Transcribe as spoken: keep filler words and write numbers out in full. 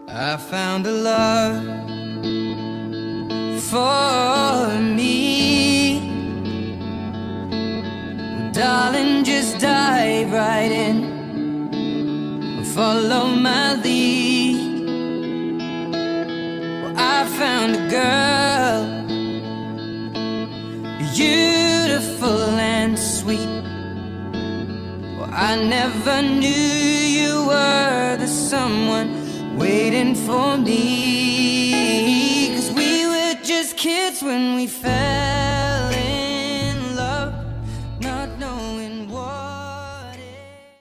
I found a love for me. Well, darling, just dive right in, follow my lead. Well, I found a girl, beautiful and sweet. Well, I never knew you were the someone waiting for me, 'cause we were just kids when we fell.